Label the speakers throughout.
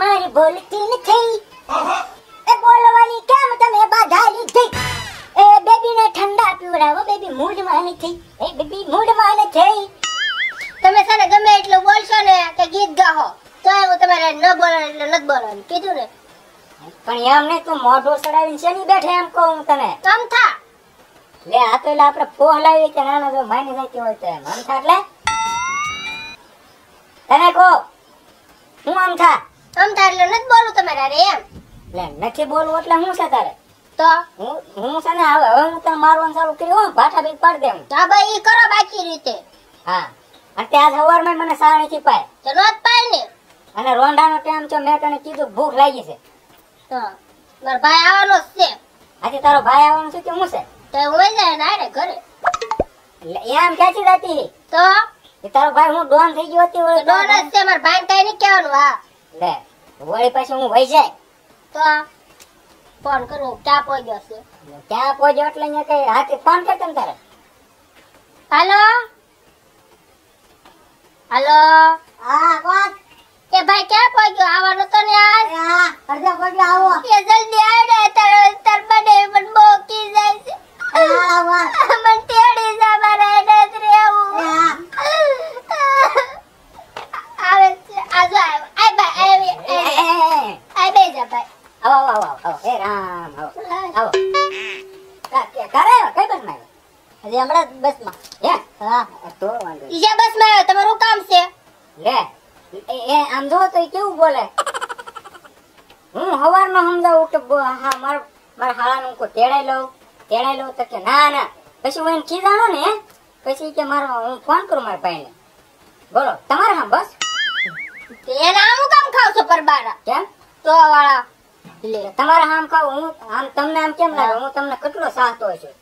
Speaker 1: મારી બોલતી નથી એ બોલવાની કેમ તમે બાધા લીધી એ બેબી ને ઠંડા પીવડાવો બેબી મૂડમાં નથી એ બેબી મૂડમાં નથી
Speaker 2: તમે સાને ગમે એટલું બોલશો ને કે ગીત ગાઓ તો હું તમારે ન બોલવાનું એટલે નથી બોલવાનું કીધું ને
Speaker 1: પણ એમ નહીં તું મોઢું સડાવીને શેની બેઠે એમ કહું તને
Speaker 2: આમ થા
Speaker 1: લે આ તો એટલે આપણે પોહલાવી કે નાના જો માની જતી હોય તો એમ થા એટલે તને કહો હું આમ થા
Speaker 2: એટલે નથી બોલું તમારે અરે એમ
Speaker 1: લે નથી બોલવું એટલે હું છે તારે
Speaker 2: તો
Speaker 1: હું છે ને હવે હું તને મારવાનું ચાલુ કર્યું ભાઠા બીજ પાડી દે હું
Speaker 2: હા ભાઈ ઈ કરો બાકી રીતે
Speaker 1: હા અને આજ સવારમાં મને સાણી થી પાય
Speaker 2: તો નોત પાય ને
Speaker 1: અને રોંઢાનો ટાઈમ છે મેં તને કીધું ભૂખ લાગી છે
Speaker 2: તો મારો ભાઈ આવવાનો છે
Speaker 1: આજે તારો ભાઈ આવવાનો છે કે હું છે
Speaker 2: તો હોય જાય ને આરે ઘરે
Speaker 1: એમ ક્યાંથી જતી
Speaker 2: તો
Speaker 1: એ તારો ભાઈ હું ડોન થઈ ગયો હતી ઓલી
Speaker 2: ડોન જ છે મારા ભાઈ કઈ નહીં કહેવાનું હા
Speaker 1: લે વળી પછી હું વહી જાય
Speaker 2: તો ફોન કરું ક્યાં પહોંચ્યો છે
Speaker 1: ક્યાં પહોંચ્યો એટલે અહીંયા કઈ હાથે ફોન કરતો ને તારે
Speaker 2: હાલો હાલો
Speaker 1: હા કોણ
Speaker 2: કે ભાઈ ક્યાં પહોંચ્યો આવવાનો તો ને આજ
Speaker 1: હા અડધા પહોંચ્યો આવો
Speaker 2: કે જલ્દી આડે તાર બને પણ બોકી જાય છે
Speaker 1: હા વાહ
Speaker 2: મન તેડી જા મારે નથી રહેવું આવે છે આજો આય ભાઈ આય બે જા ભાઈ
Speaker 1: આવો આવો આવો હે રામ આવો કરે કઈ બસ માં હજી હમણાં બસ માં હે હા તો વાંધો
Speaker 2: ઈજા બસ માં આવ્યો તમારું કામ છે
Speaker 1: લે એ આમ જો તો કેવું બોલે હું હવારનો સમજાવું કે હા મારા હાળાનું કોઈ તેડાઈ લઉં તો કે ના ના પછી હું એને ખીજાણો ને પછી કે મારો હું ફોન કરું મારા ભાઈને બોલો તમારે હા બસ
Speaker 2: એના આમ કામ ખાવ છો પરબારા
Speaker 1: કેમ
Speaker 2: તો વાળા
Speaker 1: લે તમારે આમ ખાવ હું આમ તમને આમ કેમ લાગે હું તમને કેટલો સાહતો છું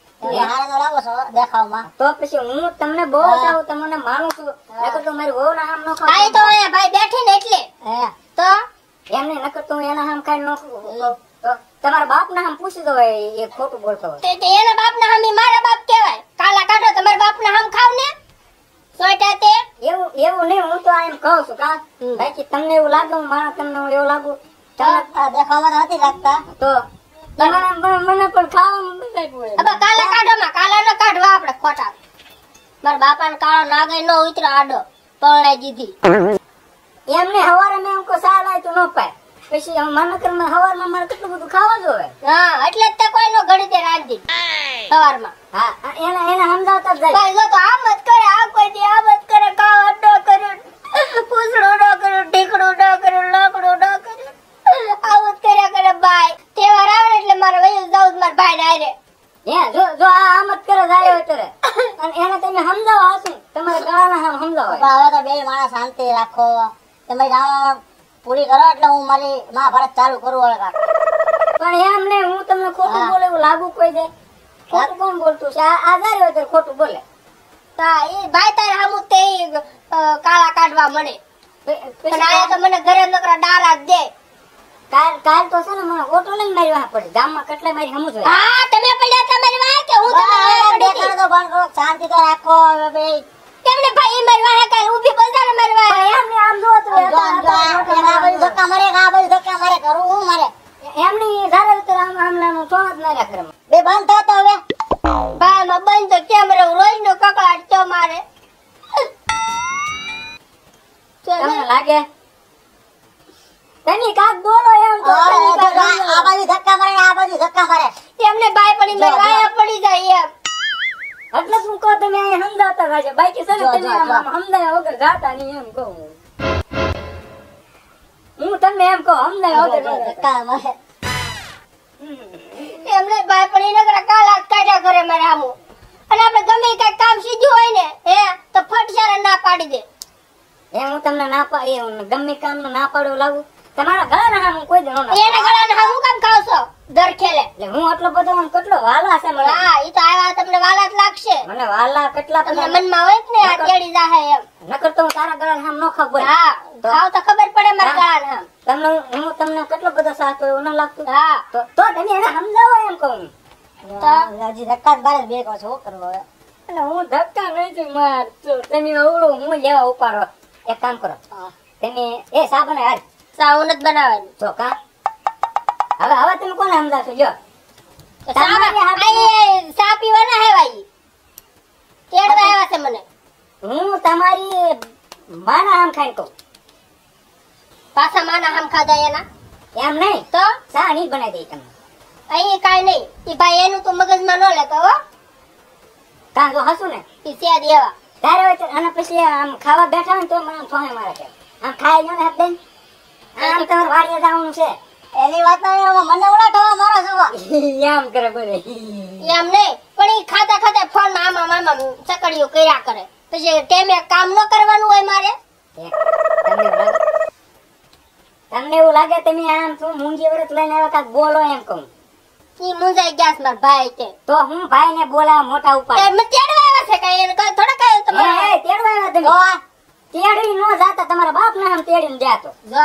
Speaker 1: તો પછી હું તમને બહુ ચાહું તમને માનું છું નકર તો મારી વહુ ના આમ નો ખાવ
Speaker 2: તો અહીંયા ભાઈ બેઠી ને એટલે તો
Speaker 1: એમને નકર તો એના આમ ખાઈ નો તો તમારા બાપ ના આમ પૂછી દો એ ખોટું બોલતો હોય
Speaker 2: તે એના બાપ ના આમ મારા બાપ કહેવાય કાલા કાઢો તમારા બાપ ના આમ ખાવ ને સોટા તે
Speaker 1: એવું નહીં હું તો એમ કહું છું કા બાકી તમને એવું લાગે હું મારા તમને એવું લાગુ
Speaker 2: દેખાવામાં નથી લાગતા
Speaker 1: તો મને પણ ખાવામાં
Speaker 2: હવે કાલા કાઢો માં કાલા ન કાઢવા આપણે ખોટા મારા બાપા ને કાળો નાગે નો ઉતરો આડો પળાઈ દીધી
Speaker 1: એમને હવારે મેં એમ કો સાલ આય તો નો પાય પછી માનકર માં હવાર માં મારે કેટલું બધું ખાવા જોવે
Speaker 2: હા એટલે જ તે કોઈ નો ઘડી દે રાખી સવાર માં
Speaker 1: હા એને સમજાવતા જ જાય
Speaker 2: ભાઈ જો તો આમ જ કરે આ કોઈ દે આમ જ કરે કાવ અડો કર્યો પૂછડો ન કર્યો ઢીકડો ન કર્યો લાકડો ન કર્યો આવું જ કર્યા કરે ભાઈ તહેવાર આવે એટલે મારે વયું જાઉં મારા ભાઈ ને આરે
Speaker 1: જો આ આમ જ કરે જાય અત્યારે અને એને તમે સમજાવો આશું તમારે ગળાના આમ સમજાવો
Speaker 3: હવે તો બે માણસ શાંતિ રાખો તમે રામ પૂરી કરો એટલે હું મારી મહાભારત ચાલુ કરું હવે
Speaker 1: પણ એમ નહીં હું તમને ખોટું બોલે એવું લાગુ કોઈ દે ખોટું કોણ બોલતું છે આ જાય હોય તો ખોટું બોલે
Speaker 2: તા એ ભાઈ તારે હમું તે કાળા કાઢવા મળે પણ આયા તો મને ઘરે નકરા ડારા જ દે
Speaker 1: કાલ તો છે ને મને ઓટો લઈને મારી વાહ પડી ગામમાં કેટલા મારી હમું જોઈએ
Speaker 2: હા તમે પડ્યા તમારી વાહ કે હું તમારી વાહ પડી
Speaker 3: તો બંધ કરો શાંતિ તો રાખો બે
Speaker 2: તેમને ભાઈ મારી વાહ કાલ ઊભી બજાર મારી વાહ
Speaker 1: એમને આમ જો તો
Speaker 3: આ બધું ધક્કા મારે આ બધું ધક્કા મારે કરું હું મારે
Speaker 1: એમની ધારે ઉતર આમ આમ નાનું ચોણ જ ના રાખે
Speaker 3: બે બંધ થતો હવે
Speaker 2: ભાઈ માં બંધ તો કેમ રહું રોજ નો કકડાટ તો મારે
Speaker 1: તમને લાગે તની કાક બોલો એમ તો
Speaker 3: આ બાજુ ધક્કા મારે આ બાજુ ધક્કા મારે
Speaker 2: તેમને ભાઈ પડી મારી વાહ પડી જાય એમ
Speaker 1: એટલે શું કહો તમે અહીંયા સમજાવતા રહેજો બાકી છે ને તમે આમ સમજાયા વગર ગાતા નહીં એમ કહું હું તમને એમ કહું સમજાયા વગર
Speaker 3: ધક્કા મારે
Speaker 2: એમને ભાઈ પડી નકરા કાલા કાઢ્યા કરે મારે આમું અને આપણે ગમે કઈ કામ સીધું હોય ને હે તો ફટસારા ના પાડી દે
Speaker 1: એમ હું તમને ના પાડી ગમે કામ ના પાડું લાગુ તમારા ગળાના હામ કોઈ જણો ના
Speaker 2: એના ગળાને હામું કામ ખાવ છો દર ખેલે
Speaker 1: એટલે હું આટલો બધો આમ કેટલો વાલા છે મને
Speaker 2: હા ઈ તો આવા તમને વાલા જ લાગશે
Speaker 1: મને વાલા કેટલા
Speaker 2: તમને મનમાં હોય ને આ તેડી જાહે એમ
Speaker 1: નકર તો હું તારા ગળાના હામ નો ખબર
Speaker 2: હા ખાવ તો ખબર પડે મારા ગળાને હામ
Speaker 1: તમને હું તમને કેટલો બધો સાથ એવું ન લાગતું
Speaker 2: હા
Speaker 1: તો તમે એને સમજાવો એમ કહું
Speaker 3: તો હજી ધક્કા જ બારે બે કહો છો કરવો હવે
Speaker 1: એટલે હું ધક્કા નથી મારતો તમે અવળું હું લેવા ઉપાડો એક કામ કરો તમે એ સાબને હાલ
Speaker 2: ચા હું નથી બનાવવાની.
Speaker 1: તો કા હવે તમે કોને સમજાવશો? જો
Speaker 2: ચા પીવાના હે ભાઈ, તેડવા આવ્યા છે મને.
Speaker 1: હું તમારી માના આમ ખાઈ કહું.
Speaker 2: પાછા માના આમ ખાધા એના
Speaker 1: એમ નહીં
Speaker 2: તો
Speaker 1: ચા નહીં બનાવી દઈ તમને.
Speaker 2: અહીં કાંઈ નહીં. ઈ ભાઈ એનું તો મગજમાં ન લેતો હો.
Speaker 1: કાં જો હસું ને
Speaker 2: ઈ સેદ એવા.
Speaker 1: તારે હોય તો અને પછી આમ ખાવા બેઠા હોય ને તો મને આમ ફોહે મારે છે. આમ ખાઈ લો ને હાથ દઈને આમ તમારે વાડીએ જવાનું છે.
Speaker 3: એની વાત નહીં, મને ઉડાડવા મારો છો.
Speaker 1: એમ કરે બોલે.
Speaker 2: એમ નહીં, પણ ઈ ખાતા ખાતા ફોન માં આમાં ચકડીઓ કર્યા કરે. પછી ટેમે કામ ન કરવાનું હોય મારે.
Speaker 1: તમને એવું લાગે તમે આમ શું મૂંગી વરત લઈને આવ્યા કાંક બોલો એમ કહું.
Speaker 2: ઈ મુંજાઈ ગયા છે મારા ભાઈ તે.
Speaker 1: તો હું ભાઈ ને બોલાવા મોટા ઉપાડ.
Speaker 2: એ મને તેડવા આવ્યા છે કઈ એને કઈ થોડા કઈ તમારે.
Speaker 1: તેડવા આવ્યા તમે. તેડી નો જાતા તમારા બાપ ને આમ તેડીને જાતો.
Speaker 2: જો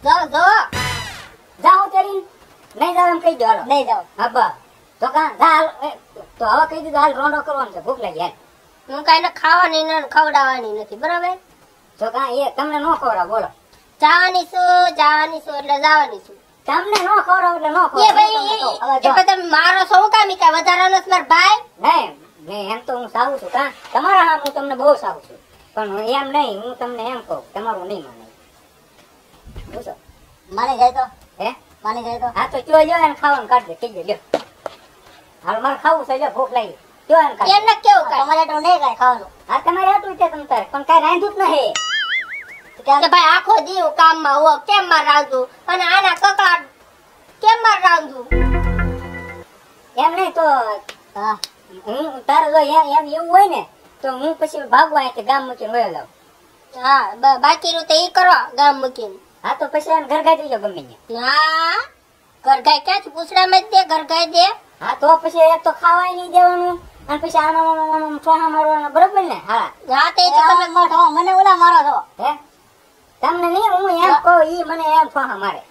Speaker 1: જાઓ તેડીને નહીં જાવ એમ કહી દો. હાલો
Speaker 3: નહીં જાવ.
Speaker 1: હા બસ તો કા જા હાલ. તો હવે કહી દીધું હાલ રોંડો કરવાનો છે. ભૂખ લાગી હાલ.
Speaker 2: હું કઈ ખાવાની ને ખવડાવવાની નથી બરાબર.
Speaker 1: તો કા એ તમને નો ખવડાવ બોલો.
Speaker 2: જવાની છું એટલે જવાની છું.
Speaker 1: તમને નો ખવડાવ એટલે નો
Speaker 2: એ
Speaker 1: ખવડાવ.
Speaker 2: ભાઈ એ તમે મારો છો હું કામ કા વધારાનો છે મારા ભાઈ.
Speaker 1: નહીં એમ તો હું સાવું છું. કા તમારા હા હું તમને બહુ સાવું છું, પણ એમ નહીં. હું તમને એમ કહું તમારું નહીં માને. પૂછો
Speaker 3: માની જાય તો
Speaker 1: હે
Speaker 3: માની જાય તો
Speaker 1: હા તો ચો લ્યો એને ખાવાનું કાઢ દે. કહી દે લ્યો હાલ મારે ખાવું છે. લ્યો ભૂખ લાગી. ચો એને કાઢ.
Speaker 2: એમને કેવું કાંઈ
Speaker 3: તમારે તો નહીં કાંઈ ખાવાનું.
Speaker 1: હા તમારે હતું છે તમ તારે, પણ કાંઈ રાંધ્યું જ નહીં.
Speaker 2: કે ભાઈ આખો દી હું કામમાં હો કેમ માર રાંધું અને આના કકડા કેમ માર રાંધું.
Speaker 1: એમ નહીં તો
Speaker 3: હા
Speaker 1: હું તારે જો એમ એવું હોય ને તો હું પછી ભાગવા અહીંથી ગામ મૂકીને વયો જાઉં.
Speaker 2: હા બાકીનું તો ઈ કરવા ગામ મૂકીને.
Speaker 1: હા તો પછી એને ઘર ગાઈ દેજો ગમે ત્યાં.
Speaker 2: હા ઘરગાય ક્યાંથી પૂછડામાં જ દે ઘરગાય દે.
Speaker 1: હા તો પછી એક તો ખાવાય નહીં દેવાનું અને પછી આનો ઠોહા મારવાનો. બરોબર ને? હા
Speaker 2: હા તે તો તમે
Speaker 3: મને ઓલા મારો છો.
Speaker 1: હે તમને નહીં હું એમ કહું ઈ મને એમ ઠોહા મારે.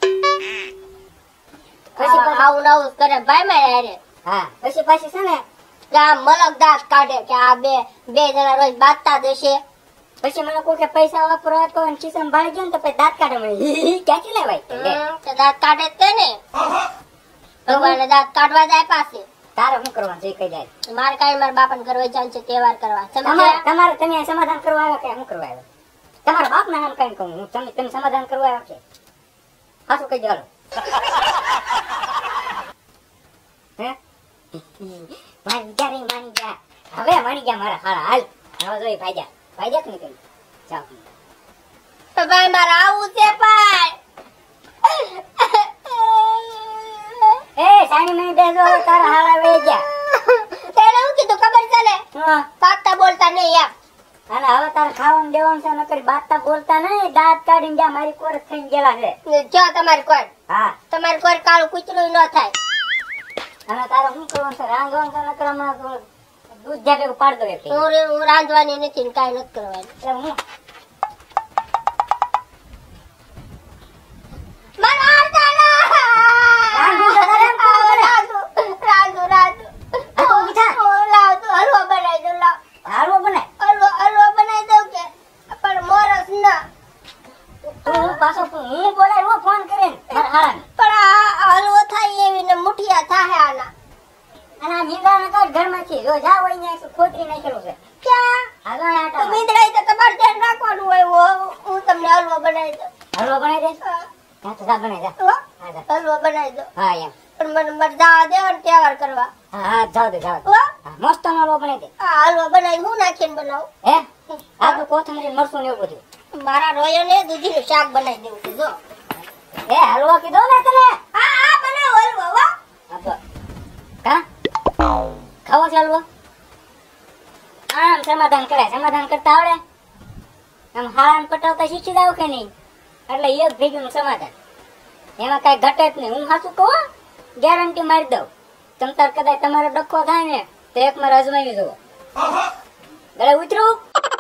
Speaker 1: પછી
Speaker 2: આવું નવું કરે ભાઈ મારે હારે.
Speaker 1: હા પછી પાછી છે ને
Speaker 2: આમ મલક દાંત કાઢે કે આ બે જણા રોજ બાંધતા દેશે.
Speaker 1: પછી મને કોઈ કે પૈસા વાપરવા તો ખિસ્સામાં ભાળી ગયો ને તો પછી દાંત કાઢે મને. ક્યાંથી લેવાય?
Speaker 2: તો દાંત કાઢે જ તે ને ભગવાને દાંત કાઢવા જાય પાસે.
Speaker 1: તારે શું કરવાનું છે કહી જાય.
Speaker 2: મારે કાંઈ મારા બાપાને ઘર વહી છે તહેવાર કરવા. સમજ્યા?
Speaker 1: તમારે તમે સમાધાન કરવા આવ્યા કે શું કરવા આવ્યા? તમારા બાપ ના નામ કઈ કહું હું. તમે સમાધાન કરવા આવ્યા છે? હાચું કહી દો. હે મારી ગયા રે માની ગયા. હવે માની ગયા મારા હારા. હાલ હવે જોઈ ભાઈ કે નહીં જાઓ.
Speaker 2: તો ભાઈ મારે આવું છે ભાઈ.
Speaker 1: એ સાની નહીં બેસો તારા હારા વહી ગયા.
Speaker 2: તેને હું કીધું ખબર છે ને
Speaker 1: હા
Speaker 2: પાકતા બોલતા નહીં એમ.
Speaker 1: અને હવે તારે ખાવાનું દેવાનું છે નકરી બાતતા બોલતા નહીં. દાંત કાઢીને જ્યાં મારી કોરસ થઈને ગયેલા છે.
Speaker 2: જો તમારી કોઈ
Speaker 1: હા
Speaker 2: તમારી કોઈ કાળું કૂતરું ન થાય.
Speaker 1: અને તારે શું કરવાનું છે? રાંધવાનું છે નકરામાં દૂધ જ્યાં ભેગું પાડ દો. એટલે
Speaker 2: હું રાંધવાની નથી ને કાંઈ નથી કરવાની.
Speaker 1: હું
Speaker 2: મને આવતા
Speaker 1: રાંધું તો તારે એમ કરવું પડે.
Speaker 2: રાંધું
Speaker 1: હા તો મીઠા
Speaker 2: હું લાવતું હલવો બનાવી દઉં. લાવ
Speaker 1: હાલવો બને.
Speaker 2: હલવો બનાવી દઉં કે પણ મોરસ ના.
Speaker 1: હું પાછો હું બોલાય ફોન કરીને મારા હારાને.
Speaker 2: પણ આ હલવો થાય એવી ને મુઠિયા થાય આના.
Speaker 1: અને આ મીંડાના કાઢ ઘરમાંથી જો જાવ અહીંયા ખોતરી નાખેલું છે.
Speaker 2: ક્યાં
Speaker 1: હાલો આ
Speaker 2: તો
Speaker 1: આટા
Speaker 2: મીંદડાઈ તો તમારે ધ્યાન રાખવાનું હોય. હું તમને હલવો બનાવી દઉં.
Speaker 1: હલવો બનાવી દે. હા તો જા બનાવી જા.
Speaker 2: હો?
Speaker 1: હા જા.
Speaker 2: હલવો બનાવી દઉં
Speaker 1: હા એમ.
Speaker 2: પણ મને મરજા દેવા ને તહેવાર કરવા.
Speaker 1: હા હા જાવ દે જાવ દે.
Speaker 2: હો?
Speaker 1: હા મસ્ત હલવો બનાવી દે.
Speaker 2: આ હલવો બનાવી હું નાખીને બનાવું.
Speaker 1: હે આદુ કોથમરી મરસું ને એવું બધું.
Speaker 2: મારા રોયો ને દૂધીનું શાક બનાવી દેવું છે. જો
Speaker 1: એ હલવો કીધો ને તને.
Speaker 2: આ બનાવો હલવો. હો?
Speaker 1: હા તો કા ખાવો છે હલવો? આમ સમાધાન કરાય. સમાધાન કરતા આવડે? આમ હાળાને પટાવતા શીખી જાવ કે નહીં? એટલે એક ભેગું સમાધાન. એમાં કઈ ઘટે જ નહીં. હું સાચું કહું ગેરંટી મારી દઉં. તમ તાર કદાચ તમારો ડખો થાય ને તો એક મારે અજમાવી જુઓ. ગળે ઉતરું